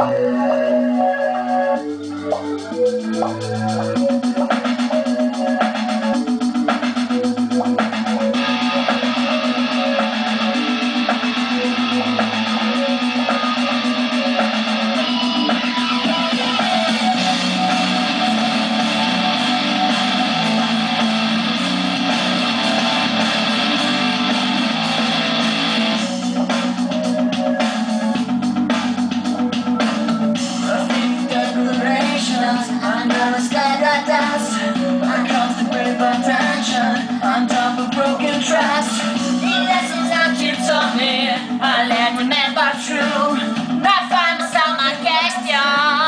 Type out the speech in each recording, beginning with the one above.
Under the sky that dance, I contemplate attention on top of broken trust. The lessons that you taught me, I let remember true. Not find myself my question.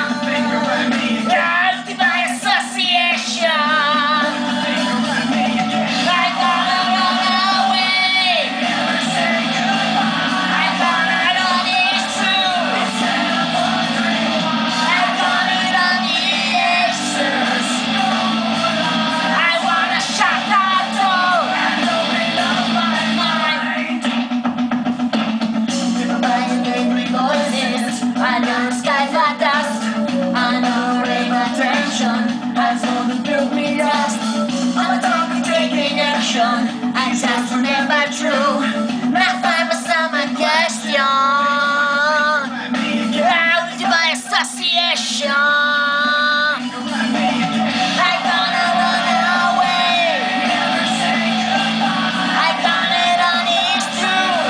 Guilty by association. I gotta run away. I gotta know it's true. I gotta know the answers. I wanna shut that door and open up my mind. People buying angry voices, I know the skies are dust. I know rain attention has all the built me dust. I'm a talking, taking action. I just remember true. Not find myself my question. How did you by association? I gotta run away. I gotta know it's true.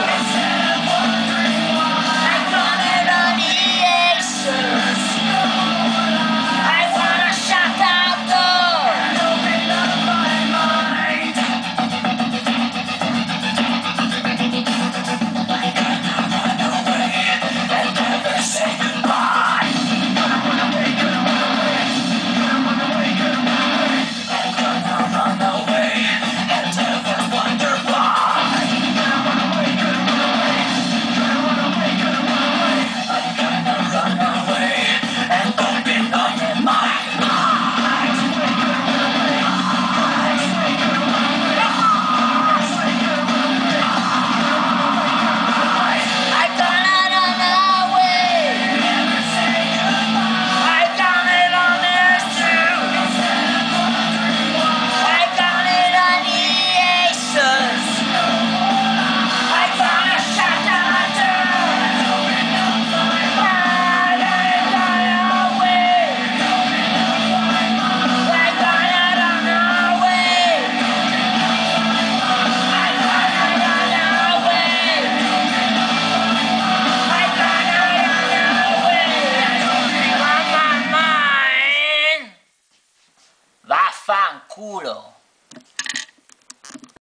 I gotta know the answers. I wanna shut that door and open up my mind. I gotta run away and never say goodbye. Gonna run away, gonna run away. Gonna run away, gonna run away. I'm gonna run away and never wonder why. Gonna run away, gonna run away. Gonna run away, gonna run away. I'm gonna run away and open up my mind. I gotta run away. I got it on this true. I got it on the answers. I gotta shut that door and open up my mind. I gotta away. I gotta run away. I gotta run away. I gotta run away. On my mind. Vaffanculo.